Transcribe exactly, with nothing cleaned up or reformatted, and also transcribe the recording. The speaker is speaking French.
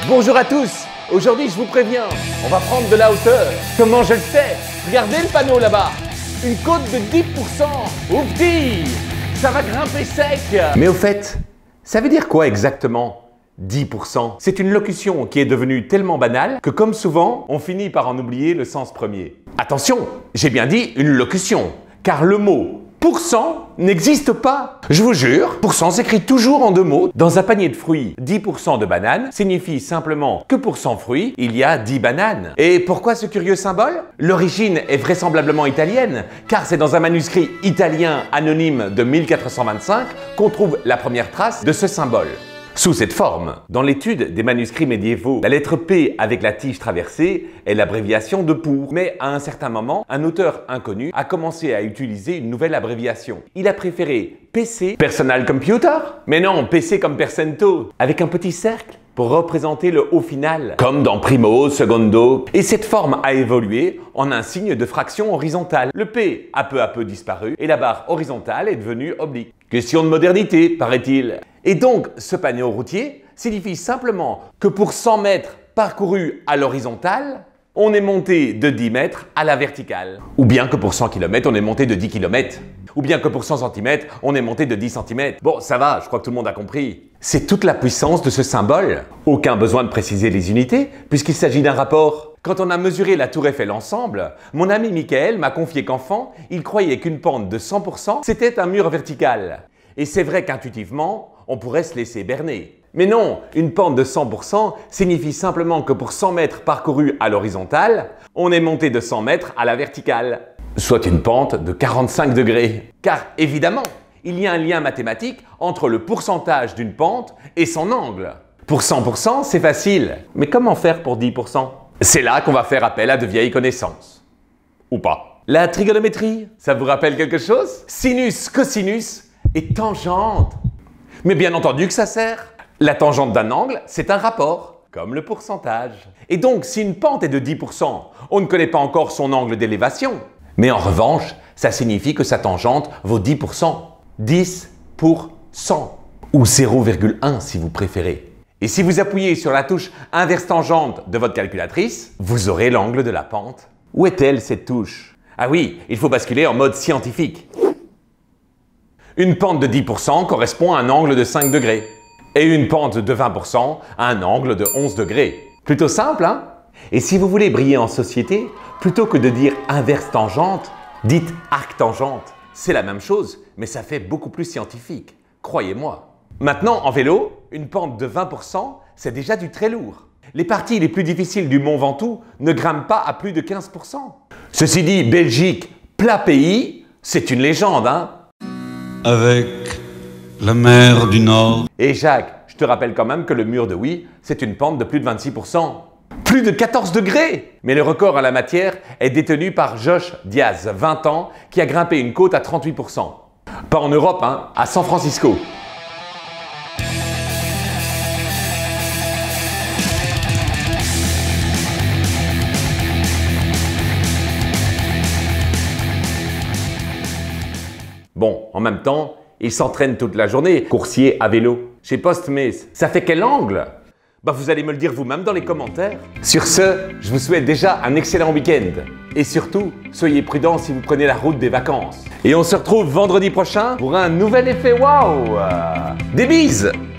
Bonjour à tous. Aujourd'hui, je vous préviens, on va prendre de la hauteur. Comment je le sais? Regardez le panneau là-bas. Une côte de dix pour cent. Oupti! Ça va grimper sec. Mais au fait, ça veut dire quoi exactement dix pour cent? C'est une locution qui est devenue tellement banale que comme souvent, on finit par en oublier le sens premier. Attention, j'ai bien dit une locution, car le mot pour cent n'existe pas. Je vous jure, pour cent s'écrit toujours en deux mots. Dans un panier de fruits, dix pour cent de bananes signifie simplement que pour cent fruits, il y a dix bananes. Et pourquoi ce curieux symbole? L'origine est vraisemblablement italienne, car c'est dans un manuscrit italien anonyme de mille quatre cent vingt-cinq qu'on trouve la première trace de ce symbole. Sous cette forme, dans l'étude des manuscrits médiévaux, la lettre P avec la tige traversée est l'abréviation de pour. Mais à un certain moment, un auteur inconnu a commencé à utiliser une nouvelle abréviation. Il a préféré P C, Personal Computer, mais non, P C comme Percento, avec un petit cercle pour représenter le haut final, comme dans primo, secondo. Et cette forme a évolué en un signe de fraction horizontale. Le P a peu à peu disparu et la barre horizontale est devenue oblique. Question de modernité, paraît-il. Et donc, ce panneau routier signifie simplement que pour cent mètres parcourus à l'horizontale, on est monté de dix mètres à la verticale. Ou bien que pour cent kilomètres, on est monté de dix kilomètres. Ou bien que pour cent centimètres, on est monté de dix centimètres. Bon, ça va, je crois que tout le monde a compris. C'est toute la puissance de ce symbole. Aucun besoin de préciser les unités, puisqu'il s'agit d'un rapport. Quand on a mesuré la tour Eiffel ensemble, mon ami Michael m'a confié qu'enfant, il croyait qu'une pente de cent pour cent, c'était un mur vertical. Et c'est vrai qu'intuitivement, on pourrait se laisser berner. Mais non, une pente de cent pour cent signifie simplement que pour cent mètres parcourus à l'horizontale, on est monté de cent mètres à la verticale. Soit une pente de quarante-cinq degrés. Car évidemment, il y a un lien mathématique entre le pourcentage d'une pente et son angle. Pour cent pour cent, c'est facile. Mais comment faire pour dix pour cent? C'est là qu'on va faire appel à de vieilles connaissances. Ou pas. La trigonométrie, ça vous rappelle quelque chose? Sinus, cosinus et tangente. Mais bien entendu que ça sert. La tangente d'un angle, c'est un rapport, comme le pourcentage. Et donc, si une pente est de dix pour cent, on ne connaît pas encore son angle d'élévation. Mais en revanche, ça signifie que sa tangente vaut dix pour cent. dix pour cent. Ou zéro virgule un si vous préférez. Et si vous appuyez sur la touche inverse tangente de votre calculatrice, vous aurez l'angle de la pente. Où est-elle cette touche? Ah oui, il faut basculer en mode scientifique. Une pente de dix pour cent correspond à un angle de cinq degrés. Et une pente de vingt pour cent à un angle de onze degrés. Plutôt simple, hein? Et si vous voulez briller en société, plutôt que de dire inverse tangente, dites arc tangente. C'est la même chose, mais ça fait beaucoup plus scientifique. Croyez-moi. Maintenant, en vélo, une pente de vingt pour cent, c'est déjà du très lourd. Les parties les plus difficiles du Mont Ventoux ne grimpent pas à plus de quinze pour cent. Ceci dit, Belgique, plat pays, c'est une légende, hein? Avec la mer du Nord. Et Jacques, je te rappelle quand même que le mur de Oui, c'est une pente de plus de vingt-six pour cent. Plus de quatorze degrés! Mais le record à la matière est détenu par Josh Diaz, vingt ans, qui a grimpé une côte à trente-huit pour cent. Pas en Europe, hein, à San Francisco. Bon, en même temps, il s'entraîne toute la journée, coursier à vélo. Chez Postmates, ça fait quel angle? Bah vous allez me le dire vous-même dans les commentaires. Sur ce, je vous souhaite déjà un excellent week-end. Et surtout, soyez prudents si vous prenez la route des vacances. Et on se retrouve vendredi prochain pour un nouvel effet waouh! Des bises!